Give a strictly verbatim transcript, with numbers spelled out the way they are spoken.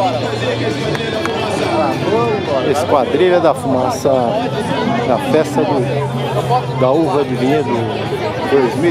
Esquadrilha da Fumaça, da festa do, da uva de vinhedo dois mil